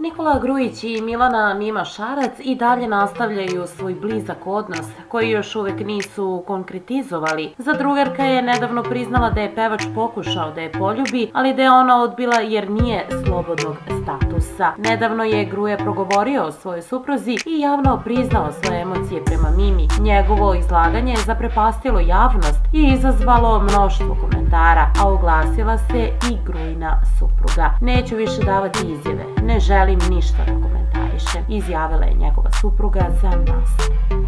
Nikola Grujić i Milana Mima Šarac i dalje nastavljaju svoj blizak odnos, koji još uvek nisu konkretizovali. Zadrugarka je nedavno priznala da je pevač pokušao da je poljubi, ali da je ona odbila jer nije slobodnog statusa. Nedavno je Gruja progovorio o svojoj supruzi i javno priznao svoje emocije prema Mimi. Njegovo izlaganje je zaprepastilo javnost i izazvalo mnoštvo komentara, a oglasila se i Grujina supruga. Neću više davati izjave, ne želim ništa da komentarišem, izjavila je njegova supruga za Nas.